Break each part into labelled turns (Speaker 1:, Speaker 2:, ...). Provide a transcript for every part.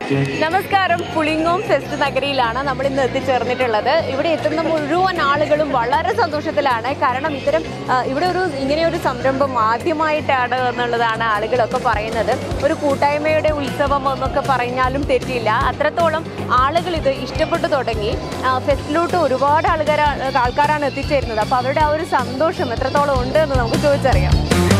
Speaker 1: നമസ്കാരം. പുളിങ്ങോം ഫെസ്റ്റ് നഗരിയിലാണ് നമ്മൾ ഇന്ന് എത്തിച്ചേർന്നിട്ടുള്ളത്. ഇവിടെ എത്തുന്ന മുഴുവൻ ആളുകളും വളരെ സന്തോഷത്തിലാണ്. കാരണം ഇവിടെ ഇങ്ങനെയൊരു സംരംഭം ആദ്യമായിട്ടാണ് എന്നുള്ളതാണ് ആളുകളൊക്കെ പറയുന്നത്. ഒരു കൂട്ടായ്മയുടെ ഉത്സവം എന്നൊക്കെ പറഞ്ഞാലും തെറ്റില്ല. അത്രത്തോളം ആളുകൾ ഇത് ഇഷ്ടപ്പെട്ടു തുടങ്ങി. ഫെസ്റ്റിലോട്ട് ഒരുപാട് ആൾക്കാരാണ് എത്തിച്ചേരുന്നത്. അപ്പോൾ അവരുടെ ആ ഒരു സന്തോഷം എത്രത്തോളം ഉണ്ട് എന്ന് നമുക്ക് ചോദിച്ചറിയാം.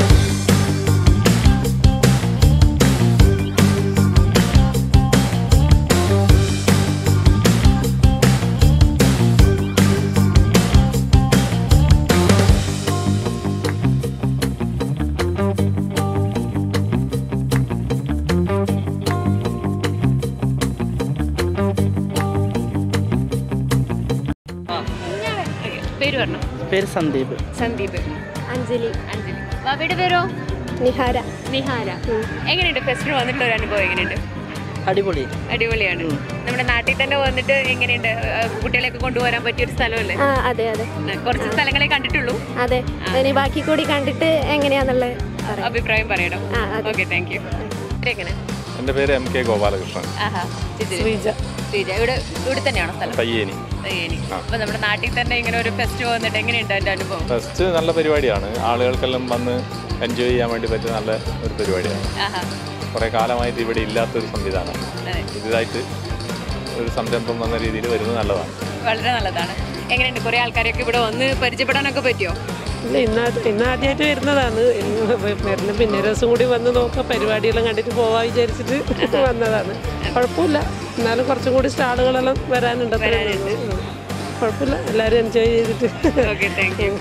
Speaker 2: പേര് സന്ദീപ്.
Speaker 1: അഞ്ജലി. ബാബയുടെ പേരോ? നിഹാര. എങ്ങനെയുണ്ട് ഫെസ്റ്റിന് വന്നിട്ടുള്ള ഒരു അനുഭവം? എങ്ങനെയുണ്ട്? അടിപൊളിയാണ്. നമ്മുടെ നാട്ടിൽ തന്നെ വന്നിട്ട് എങ്ങനെയുണ്ട്? കുട്ടികളെയൊക്കെ കൊണ്ടുവരാൻ പറ്റിയൊരു സ്ഥലമല്ലേ?
Speaker 3: അതെ.
Speaker 1: കുറച്ച് സ്ഥലങ്ങളെ കണ്ടിട്ടുള്ളൂ.
Speaker 3: അതെ, ബാക്കി കൂടി കണ്ടിട്ട് എങ്ങനെയാന്നുള്ള
Speaker 1: അഭിപ്രായം പറയണം. Okay, thank you. എങ്ങനെ?
Speaker 4: എൻ്റെ പേര് MK ഗോപാലകൃഷ്ണൻ.
Speaker 1: ഇവിടെ തന്നെയാണോ സ്ഥലം?
Speaker 4: തയ്യേനി.
Speaker 1: അപ്പൊ നമ്മുടെ നാട്ടിൽ തന്നെ ഇങ്ങനെ ഒരു ഫെസ്റ്റ് വന്നിട്ട് എങ്ങനെയുണ്ട് അതിന്റെ അനുഭവം?
Speaker 4: ഫെസ്റ്റ് നല്ല പരിപാടിയാണ്. ആളുകൾക്കെല്ലാം വന്ന് എൻജോയ് ചെയ്യാൻ വേണ്ടി പറ്റിയ നല്ല ഒരു പരിപാടിയാണ്. കുറെ കാലമായിട്ട് ഇവിടെ ഇല്ലാത്തൊരു സംവിധാനം. പുതിയതായിട്ട് ഒരു സംരംഭം എന്ന രീതിയിൽ വരുന്നത് നല്ലതാണ്.
Speaker 1: വളരെ നല്ലതാണ്. എങ്ങനെയുണ്ട്? കുറെ ആൾക്കാരൊക്കെ ഇവിടെ വന്ന് പരിചയപ്പെടാനൊക്കെ പറ്റിയോ?
Speaker 2: ഇന്ന് ആദ്യമായിട്ട് വരുന്നതാണ്. പിന്നെ ഒരു ദിവസം കൂടി വന്ന് നോക്കാം, പരിപാടിയെല്ലാം കണ്ടിട്ട് പോവാ വിചാരിച്ചിട്ട് വന്നതാണ്. കുഴപ്പമില്ല. എന്നാലും കുറച്ചും കൂടി സ്റ്റാളുകളെല്ലാം വരാനുണ്ട്. കുഴപ്പമില്ല, എല്ലാവരും എൻജോയ് ചെയ്തിട്ട്.
Speaker 1: Okay, thank you.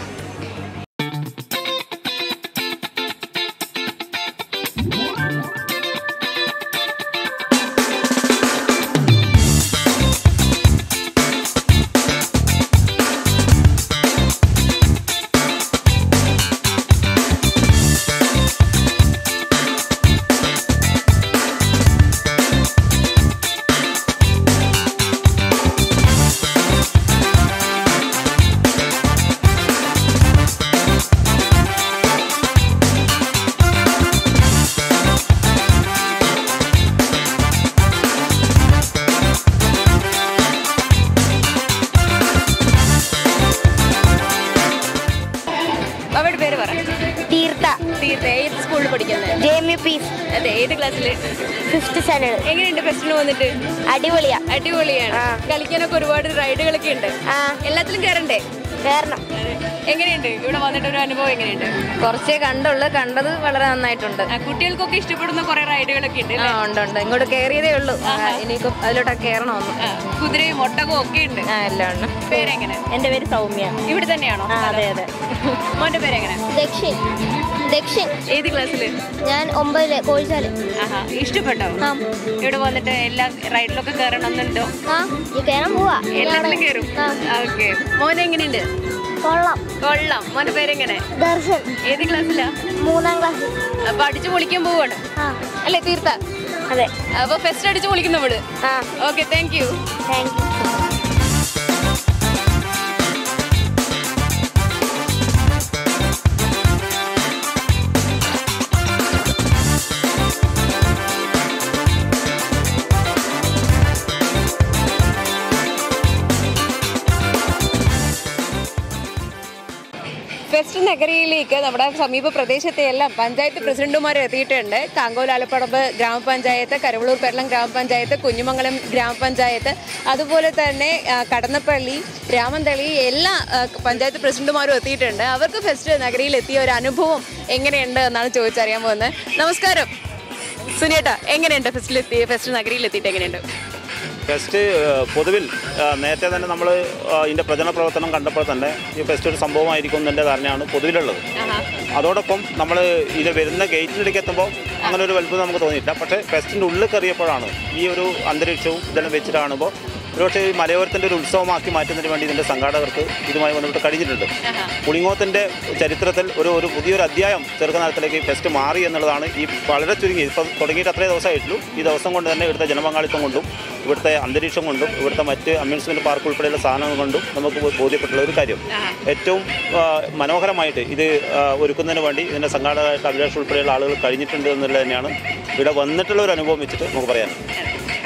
Speaker 1: ഏത് സ്കൂളിൽ പഠിക്കുന്നത്? അതെ, ഏത് ക്ലാസ്സിൽ?
Speaker 3: 5th standard.
Speaker 1: എങ്ങനെയുണ്ട് ഫെസ്റ്റിന് വന്നിട്ട്? അടിപൊളിയാണ്. കളിക്കാനൊക്കെ ഒരുപാട് റൈഡുകളൊക്കെ ഉണ്ട്. എല്ലാത്തിലും കയറണ്ടേ?
Speaker 3: കയറണം.
Speaker 1: എങ്ങനെയുണ്ട് ഇവിടെ വന്നിട്ട് ഒരു അനുഭവം? എങ്ങനെയുണ്ട്?
Speaker 3: കുറച്ചേ കണ്ടത് വളരെ നന്നായിട്ടുണ്ട്.
Speaker 1: കുട്ടികൾക്കൊക്കെ ഇഷ്ടപ്പെടുന്ന കുറെ റൈഡുകളൊക്കെ ഉണ്ട്.
Speaker 3: ഉണ്ട്. ഇങ്ങോട്ട് കയറിയതേ ഉള്ളൂ. ഇനിയിപ്പം അതിലോട്ടൊക്കെ കയറണമെന്ന്.
Speaker 1: കുതിരയും ഒട്ടകവും ഒക്കെ ഉണ്ട്.
Speaker 3: എല്ലാം ഉണ്ട്.
Speaker 1: പേരെങ്ങനെ?
Speaker 3: എൻ്റെ പേര് സൗമ്യ.
Speaker 1: ഇവിടെ തന്നെയാണോ?
Speaker 3: അതെ.
Speaker 1: മോന്റെ പേരെങ്ങനെ?
Speaker 3: ദക്ഷിൻ.
Speaker 1: ഏത് ക്ലാസ്സില്?
Speaker 3: ഞാൻ 9 കോഴിച്ചാല്.
Speaker 1: ഇഷ്ടപ്പെട്ടോ ഇവിടെ വന്നിട്ട്? എല്ലാ റൈഡിലൊക്കെ കയറണമെന്നുണ്ടോ?
Speaker 3: കയറാൻ പോവാ.
Speaker 1: എല്ലാത്തിലും കയറും. ഓക്കെ. മോനെ എങ്ങനെയുണ്ട്? കൊള്ളാം. മോന്റെ പേരെങ്ങനെ?
Speaker 3: ദർശൻ.
Speaker 1: ഏത് ക്ലാസ്സിലാ?
Speaker 3: 3ാം ക്ലാസ്.
Speaker 1: അപ്പൊ അടിച്ചു പൊളിക്കാൻ പോവാണ് അല്ലേ? തീർത്ത?
Speaker 3: അതെ.
Speaker 1: അപ്പൊ ഫെസ്റ്റ് അടിച്ചു പൊളിക്കുന്ന ഇവിടെ. Okay, thank you. ഫെസ്റ്റ് നഗരിയിലേക്ക് നമ്മുടെ സമീപ പ്രദേശത്തെ എല്ലാം പഞ്ചായത്ത് പ്രസിഡന്റുമാർ എത്തിയിട്ടുണ്ട്. കാങ്കോൽ ആലപ്പടമ്പ് ഗ്രാമപഞ്ചായത്ത്, കരുവള്ളൂർ പെരളം ഗ്രാമപഞ്ചായത്ത്, കുഞ്ഞുമംഗലം ഗ്രാമപഞ്ചായത്ത്, അതുപോലെ തന്നെ കടന്നപ്പള്ളി, രാമന്തളി എല്ലാ പഞ്ചായത്ത് പ്രസിഡന്റുമാരും എത്തിയിട്ടുണ്ട്. അവർക്ക് ഫെസ്റ്റ് നഗരിയിൽ എത്തിയ ഒരു അനുഭവം എങ്ങനെയുണ്ട് എന്നാണ് ചോദിച്ചറിയാൻ പോകുന്നത്. നമസ്കാരം സുനിയേട്ടാ, എങ്ങനെയുണ്ട് ഫെസ്റ്റ് നഗരിയിൽ എത്തിയിട്ട് എങ്ങനെയുണ്ട്?
Speaker 5: ഫെസ്റ്റ് പൊതുവിൽ നേരത്തെ തന്നെ നമ്മൾ ഇതിൻ്റെ പ്രചരണ പ്രവർത്തനം കണ്ടപ്പോൾ തന്നെ ഈ ഫെസ്റ്റ് ഒരു സംഭവമായിരിക്കും എന്നതിൻ്റെ ധാരണയാണ് പൊതുവിലുള്ളത്. അതോടൊപ്പം നമ്മൾ ഇത് വരുന്ന ഗേറ്റിനിടയ്ക്ക് എത്തുമ്പോൾ അങ്ങനെ ഒരു വലുപ്പം നമുക്ക് തോന്നിയില്ല. പക്ഷേ ഫെസ്റ്റിൻ്റെ ഉള്ളിൽ കയറിയപ്പോഴാണ് ഈ ഒരു അന്തരീക്ഷവും ഇതെല്ലാം വെച്ചിട്ട് കാണുമ്പോൾ ഒരുപക്ഷെ ഈ മലയോരത്തിൻ്റെ ഒരു ഉത്സവമാക്കി മാറ്റുന്നതിന് വേണ്ടി ഇതിൻ്റെ സംഘാടകർക്ക് ഇതുമായി ബന്ധപ്പെട്ട് കഴിഞ്ഞിട്ടുണ്ട്. പുളിങ്ങോത്തിൻ്റെ ചരിത്രത്തിൽ ഒരു പുതിയൊരു അധ്യായം ചെറുക്കനാലത്തിലേക്ക് ഫെസ്റ്റ് മാറി എന്നുള്ളതാണ് ഈ വളരെ ചുരുങ്ങി ഇപ്പം തുടങ്ങിയിട്ട് അത്രേ ദിവസമായിട്ടുള്ളൂ. ഈ ദിവസം കൊണ്ട് തന്നെ ഇവിടുത്തെ ജനപങ്കാളിത്തം കൊണ്ടും ഇവിടുത്തെ അന്തരീക്ഷം കൊണ്ടും ഇവിടുത്തെ മറ്റ് അമ്യൂസ്മെൻറ്റ് പാർക്ക് ഉൾപ്പെടെയുള്ള സാധനങ്ങൾ കൊണ്ടും നമുക്ക് ബോധ്യപ്പെട്ടുള്ള ഒരു കാര്യം. ഏറ്റവും മനോഹരമായിട്ട് ഇത് ഒരുക്കുന്നതിന് വേണ്ടി ഇതിൻ്റെ സംഘാടകരായിട്ട് അഭിലാഷ് ഉൾപ്പെടെയുള്ള ആളുകൾ കഴിഞ്ഞിട്ടുണ്ട് എന്നുള്ളത് തന്നെയാണ് ഇവിടെ വന്നിട്ടുള്ള ഒരു അനുഭവം വെച്ചിട്ട് നമുക്ക് പറയാൻ.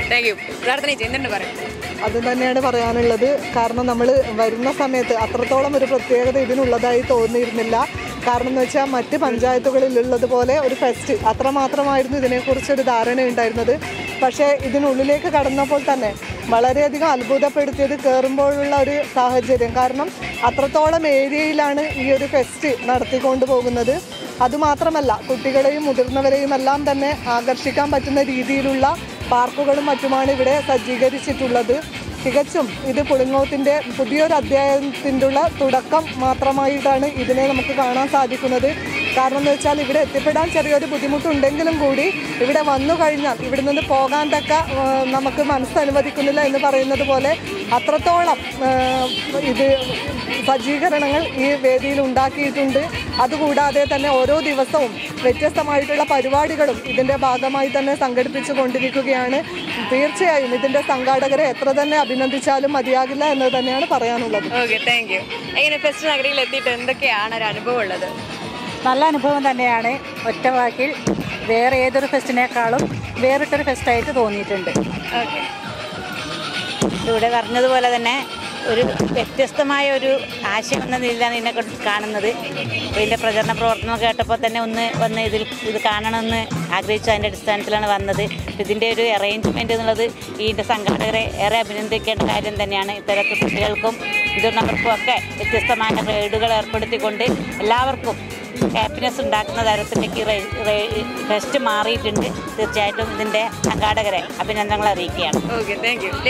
Speaker 3: Thank you. പ്രാർത്ഥന എന്തുണ്ട് പറയും?
Speaker 6: അത് തന്നെയാണ് പറയാനുള്ളത്. കാരണം നമ്മൾ വരുന്ന സമയത്ത് അത്രത്തോളം ഒരു പ്രത്യേകത ഇതിനുള്ളതായി തോന്നിയിരുന്നില്ല. കാരണം എന്ന് വെച്ചാൽ മറ്റ് പഞ്ചായത്തുകളിലുള്ളതുപോലെ ഒരു ഫെസ്റ്റ് അത്രമാത്രമായിരുന്നു ഇതിനെക്കുറിച്ചൊരു ധാരണ ഉണ്ടായിരുന്നത്. പക്ഷേ ഇതിനുള്ളിലേക്ക് കടന്നപ്പോൾ തന്നെ വളരെയധികം അത്ഭുതപ്പെടുത്തിയത് കയറുമ്പോഴുള്ള ഒരു സാഹചര്യം. കാരണം അത്രത്തോളം ഏരിയയിലാണ് ഈ ഒരു ഫെസ്റ്റ് നടത്തിക്കൊണ്ട് പോകുന്നത്. അതുമാത്രമല്ല, കുട്ടികളെയും മുതിർന്നവരെയും എല്ലാം തന്നെ ആകർഷിക്കാൻ പറ്റുന്ന രീതിയിലുള്ള പാർക്കുകളും മറ്റുമാണ് ഇവിടെ സജ്ജീകരിച്ചിട്ടുള്ളത്. തികച്ചും ഇത് പുളിങ്ങോത്തിൻ്റെ പുതിയൊരു അധ്യായത്തിൻ്റെ തുടക്കം മാത്രമായിട്ടാണ് ഇതിനെ നമുക്ക് കാണാൻ സാധിക്കുന്നത്. കാരണം എന്ന് വെച്ചാൽ ഇവിടെ എത്തിപ്പെടാൻ ചെറിയൊരു ബുദ്ധിമുട്ടുണ്ടെങ്കിലും കൂടി ഇവിടെ വന്നു കഴിഞ്ഞാൽ ഇവിടെ നിന്ന് പോകാൻ തക്ക നമുക്ക് മനസ്സനുവദിക്കുന്നില്ല എന്ന് പറയുന്നത് പോലെ അത്രത്തോളം ഇത് സജ്ജീകരണങ്ങൾ ഈ വേദിയിൽ ഉണ്ടാക്കിയിട്ടുണ്ട്. അതുകൂടാതെ തന്നെ ഓരോ ദിവസവും വ്യത്യസ്തമായിട്ടുള്ള പരിപാടികളും ഇതിൻ്റെ ഭാഗമായി തന്നെ സംഘടിപ്പിച്ചു കൊണ്ടിരിക്കുകയാണ്. തീർച്ചയായും ഇതിൻ്റെ സംഘാടകരെ എത്ര തന്നെ അഭിനന്ദിച്ചാലും മതിയാകില്ല എന്ന് തന്നെയാണ് പറയാനുള്ളത്.
Speaker 3: Okay, thank you. എങ്ങനെ ഫെസ്റ്റ് നഗരിയിൽ എത്തിയിട്ട് എന്തൊക്കെയാണ് ഒരു അനുഭവം ഉള്ളത്?
Speaker 7: നല്ല അനുഭവം തന്നെയാണ്. ഒറ്റ വാക്കിൽ വേറെ ഏതൊരു ഫെസ്റ്റിനേക്കാളും വേറിട്ടൊരു ഫെസ്റ്റായിട്ട് തോന്നിയിട്ടുണ്ട്.
Speaker 3: ഓക്കെ,
Speaker 7: ഇവിടെ പറഞ്ഞതുപോലെ തന്നെ ഒരു വ്യത്യസ്തമായ ഒരു ആശയം എന്ന നിലയിലാണ് ഇതിനെ കാണുന്നത്. ഇതിൻ്റെ പ്രചരണ പ്രവർത്തനം കേട്ടപ്പോൾ തന്നെ വന്ന് ഇത് കാണണമെന്ന് ആഗ്രഹിച്ചു. അതിൻ്റെ അടിസ്ഥാനത്തിലാണ് വന്നത്. ഇതിൻ്റെ ഒരു അറേഞ്ച്മെൻറ്റ് എന്നുള്ളത് ഇതിൻ്റെ സംഘാടകരെ ഏറെ അഭിനന്ദിക്കേണ്ട കാര്യം തന്നെയാണ്. ഇത്തരത്തിൽ കുട്ടികൾക്കും മുതിർന്നവർക്കും ഒക്കെ വ്യത്യസ്തമായ റൈഡുകൾ ഏർപ്പെടുത്തിക്കൊണ്ട് എല്ലാവർക്കും ഹാപ്പിനെസ് ഉണ്ടാക്കുന്ന തരത്തിലേക്ക് ഫെസ്റ്റ് മാറിയിട്ടുണ്ട്. തീർച്ചയായിട്ടും ഇതിൻ്റെ സംഘാടകരെ അഭിനന്ദനങ്ങൾ അറിയിക്കുകയാണ്.
Speaker 3: Okay, thank you.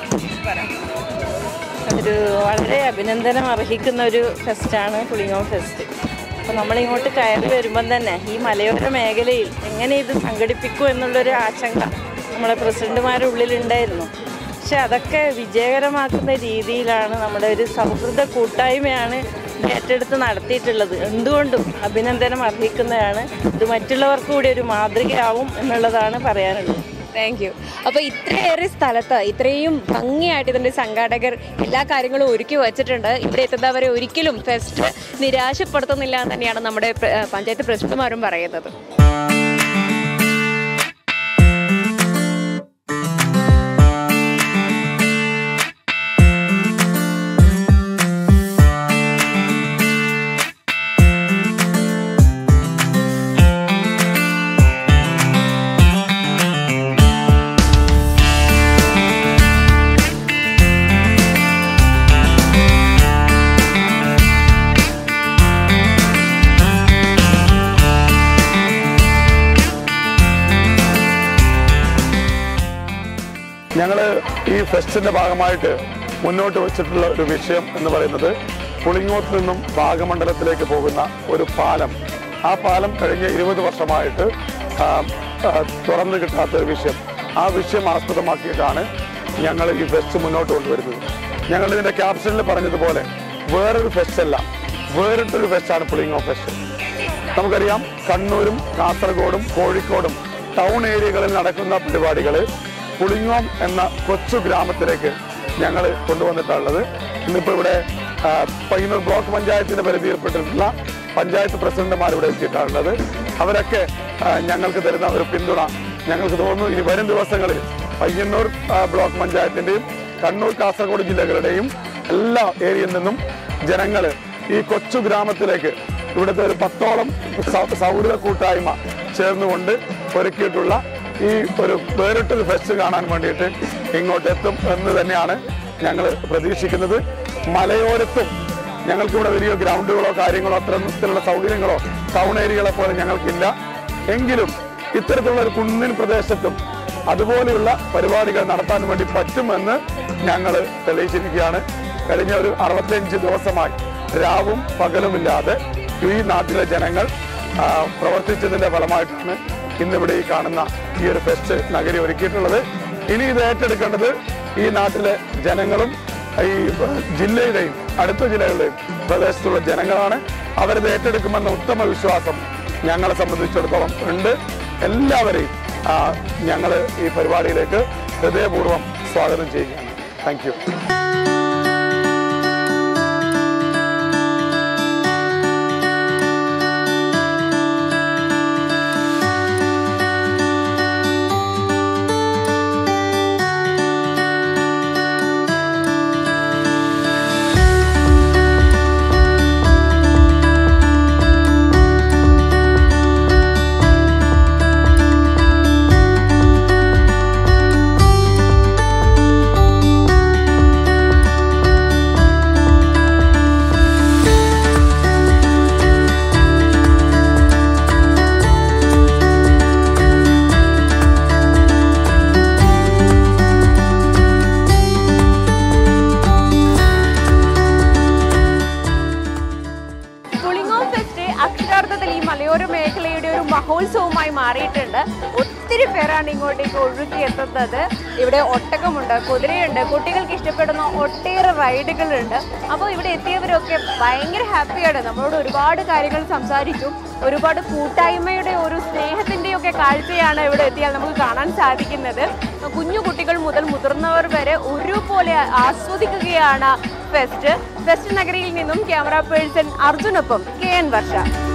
Speaker 8: ഒരു വളരെ അഭിനന്ദനം അർഹിക്കുന്ന ഒരു ഫെസ്റ്റാണ് പുളിങ്ങോം ഫെസ്റ്റ്. അപ്പോൾ നമ്മളിങ്ങോട്ട് കയറി വരുമ്പം തന്നെ ഈ മലയോര മേഖലയിൽ എങ്ങനെ ഇത് സംഘടിപ്പിക്കും എന്നുള്ളൊരു ആശങ്ക നമ്മളെ പ്രസിഡന്റുമാരുടെ ഉള്ളിലുണ്ടായിരുന്നു. പക്ഷെ അതൊക്കെ വിജയകരമാക്കുന്ന രീതിയിലാണ് നമ്മുടെ ഒരു സൗഹൃദ കൂട്ടായ്മയാണ് ഏറ്റെടുത്ത് നടത്തിയിട്ടുള്ളത്. എന്തുകൊണ്ടും അഭിനന്ദനം അർഹിക്കുന്നതാണ്. ഇത് മറ്റുള്ളവർക്ക് കൂടി ഒരു മാതൃകയാവും എന്നുള്ളതാണ് പറയാനുള്ളത്.
Speaker 1: Thank you. അപ്പോൾ ഇത്രയേറെ സ്ഥലത്ത് ഇത്രയും ഭംഗിയായിട്ട് ഇതിൻ്റെ സംഘാടകർ എല്ലാ കാര്യങ്ങളും ഒരുക്കി വച്ചിട്ടുണ്ട്. ഇവിടെ എത്തുന്നവരെ ഒരിക്കലും ഫെസ്റ്റ് നിരാശപ്പെടുത്തുന്നില്ല എന്ന് തന്നെയാണ് നമ്മുടെ പഞ്ചായത്ത് പ്രസിഡന്റുമാരും പറയുന്നത്.
Speaker 9: ഞങ്ങൾ ഈ ഫെസ്റ്റിൻ്റെ ഭാഗമായിട്ട് മുന്നോട്ട് വെച്ചിട്ടുള്ള ഒരു വിഷയം എന്ന് പറയുന്നത് പുളിങ്ങോത്ത് നിന്നും ഭാഗമണ്ഡലത്തിലേക്ക് പോകുന്ന ഒരു പാലം. ആ പാലം കഴിഞ്ഞ 20 വർഷമായിട്ട് തുറന്നു കിട്ടാത്തൊരു വിഷയം. ആ വിഷയം ആസ്പദമാക്കിയിട്ടാണ് ഞങ്ങൾ ഈ ഫെസ്റ്റ് മുന്നോട്ട് കൊണ്ടുവരുന്നത്. ഞങ്ങളിതിൻ്റെ ക്യാപ്ഷനിൽ പറഞ്ഞതുപോലെ വേറൊരു ഫെസ്റ്റല്ല, വേറിട്ടൊരു ഫെസ്റ്റാണ് പുളിങ്ങോം ഫെസ്റ്റ്. നമുക്കറിയാം, കണ്ണൂരും കാസർഗോഡും കോഴിക്കോടും ടൗൺ ഏരിയകളിൽ നടക്കുന്ന പരിപാടികൾ പുളിങ്ങോം എന്ന കൊച്ചു ഗ്രാമത്തിലേക്ക് ഞങ്ങൾ കൊണ്ടുവന്നിട്ടുള്ളത്. ഇന്നിപ്പോൾ ഇവിടെ പയ്യന്നൂർ ബ്ലോക്ക് പഞ്ചായത്തിൻ്റെ പരിധിയിൽപ്പെട്ടിട്ടുള്ള പഞ്ചായത്ത് പ്രസിഡന്റുമാർ ഇവിടെ എത്തിയിട്ടുള്ളത്. അവരൊക്കെ ഞങ്ങൾക്ക് തരുന്ന ഒരു പിന്തുണ ഞങ്ങൾക്ക് തോന്നുന്നു ഇനി വരും ദിവസങ്ങളിൽ പയ്യന്നൂർ ബ്ലോക്ക് പഞ്ചായത്തിൻ്റെയും കണ്ണൂർ കാസർഗോഡ് ജില്ലകളുടെയും എല്ലാ ഏരിയയിൽ നിന്നും ജനങ്ങൾ ഈ കൊച്ചു ഗ്രാമത്തിലേക്ക് ഇവിടുത്തെ ഒരു 10ഓളം സൗഹൃദ കൂട്ടായ്മ ചേർന്നുകൊണ്ട് ഒരുക്കിയിട്ടുള്ള ഈ ഒരു വേറിട്ടൊരു ഫെസ്റ്റ് കാണാൻ വേണ്ടിയിട്ട് ഇങ്ങോട്ടെത്തും എന്ന് തന്നെയാണ് ഞങ്ങൾ പ്രതീക്ഷിക്കുന്നത്. മലയോരത്തും ഞങ്ങൾക്കിവിടെ വലിയ ഗ്രൗണ്ടുകളോ കാര്യങ്ങളോ അത്തരത്തിലുള്ള സൗകര്യങ്ങളോ ടൗൺ ഏരിയകളെ പോലെ ഞങ്ങൾക്കില്ല. എങ്കിലും ഇത്തരത്തിലുള്ള ഒരു കുന്നിൻ പ്രദേശത്തും അതുപോലെയുള്ള പരിപാടികൾ നടത്താൻ വേണ്ടി പറ്റുമെന്ന് ഞങ്ങൾ തെളിയിച്ചിരിക്കുകയാണ്. കഴിഞ്ഞ ഒരു 65 ദിവസമായി രാവും പകലുമില്ലാതെ ഈ നാട്ടിലെ ജനങ്ങൾ പ്രവർത്തിച്ചതിൻ്റെ ഫലമായിട്ടാണ് ഇന്നിവിടെ ഈ കാണുന്ന ഈ ഒരു ഫെസ്റ്റ് നഗരി ഒരുക്കിയിട്ടുള്ളത്. ഇനി ഇത് ഏറ്റെടുക്കേണ്ടത് ഈ നാട്ടിലെ ജനങ്ങളും ഈ ജില്ലയുടെയും അടുത്ത ജില്ലകളുടെയും പ്രദേശത്തുള്ള ജനങ്ങളാണ്. അവരത് ഏറ്റെടുക്കുമെന്ന ഉത്തമ വിശ്വാസം ഞങ്ങളെ സംബന്ധിച്ചിടത്തോളം ഉണ്ട്. എല്ലാവരെയും ഞങ്ങൾ ഈ പരിപാടിയിലേക്ക് ഹൃദയപൂർവ്വം സ്വാഗതം ചെയ്യുകയാണ്. Thank you.
Speaker 1: പുളിങ്ങോം ഫെസ്റ്റ് അക്ഷരാർത്ഥത്തിൽ ഈ മലയോര മേഖലയുടെ ഒരു മഹോത്സവമായി മാറിയിട്ടുണ്ട്. ഒത്തിരി പേരാണ് ഇങ്ങോട്ടേക്ക് ഒഴുകിയെത്തുന്നത്. ഇവിടെ ഒട്ടകമുണ്ട്, കുതിരയുണ്ട്, കുട്ടികൾക്ക് ഇഷ്ടപ്പെടുന്ന ഒട്ടേറെ റൈഡുകളുണ്ട്. അപ്പോൾ ഇവിടെ എത്തിയവരൊക്കെ ഭയങ്കര ഹാപ്പിയാണ്. നമ്മളോട് ഒരുപാട് കാര്യങ്ങൾ സംസാരിച്ചു. ഒരുപാട് കൂട്ടായ്മയുടെ ഒരു സ്നേഹത്തിൻ്റെയൊക്കെ കാഴ്ചയാണ് ഇവിടെ എത്തിയാൽ നമുക്ക് കാണാൻ സാധിക്കുന്നത്. കുഞ്ഞു കുട്ടികൾ മുതൽ മുതിർന്നവർ വരെ ഒരുപോലെ ആസ്വദിക്കുകയാണ് ഫെസ്റ്റ്. ഫെസ്റ്റ് നഗരിയിൽ നിന്നും ക്യാമറ പേഴ്സൺ അർജുനൊപ്പം KN വർഷ.